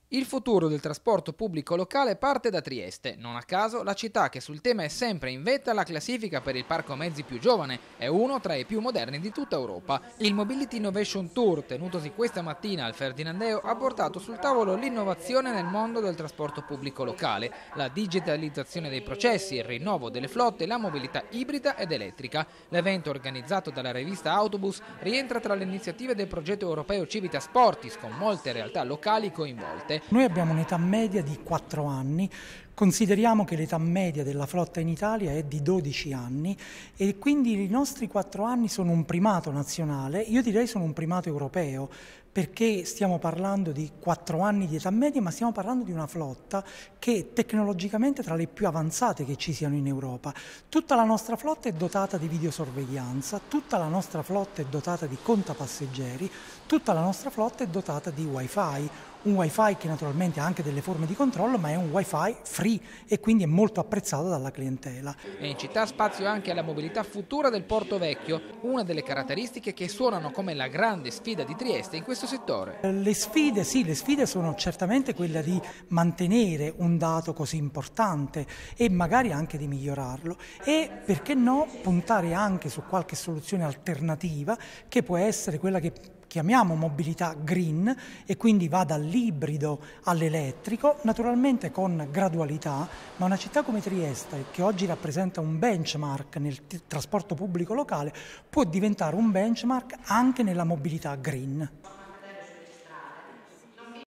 Il futuro del trasporto pubblico locale parte da Trieste, non a caso la città che sul tema è sempre in vetta alla classifica per il parco mezzi più giovane, è uno tra i più moderni di tutta Europa. Il Mobility Innovation Tour, tenutosi questa mattina al Ferdinandeo, ha portato sul tavolo l'innovazione nel mondo del trasporto pubblico locale, la digitalizzazione dei processi, il rinnovo delle flotte e la mobilità ibrida ed elettrica. L'evento organizzato dalla rivista Autobus rientra tra le iniziative del progetto europeo Civitas Portis, con molte realtà locali coinvolte. Noi abbiamo un'età media di 4 anni, consideriamo che l'età media della flotta in Italia è di 12 anni e quindi i nostri 4 anni sono un primato nazionale, io direi sono un primato europeo, perché stiamo parlando di 4 anni di età media, ma stiamo parlando di una flotta che è tecnologicamente tra le più avanzate che ci siano in Europa. Tutta la nostra flotta è dotata di videosorveglianza, tutta la nostra flotta è dotata di contapasseggeri, tutta la nostra flotta è dotata di wifi, un wifi che naturalmente ha anche delle forme di controllo, ma è un wifi free e quindi è molto apprezzato dalla clientela. E in città spazio anche alla mobilità futura del Porto Vecchio, una delle caratteristiche che suonano come la grande sfida di Trieste in questo settore. Le sfide, sì, le sfide sono certamente quella di mantenere un dato così importante e magari anche di migliorarlo e, perché no, puntare anche su qualche soluzione alternativa che può essere quella che chiamiamo mobilità green e quindi va dall'ibrido all'elettrico, naturalmente con gradualità, ma una città come Trieste, che oggi rappresenta un benchmark nel trasporto pubblico locale, può diventare un benchmark anche nella mobilità green.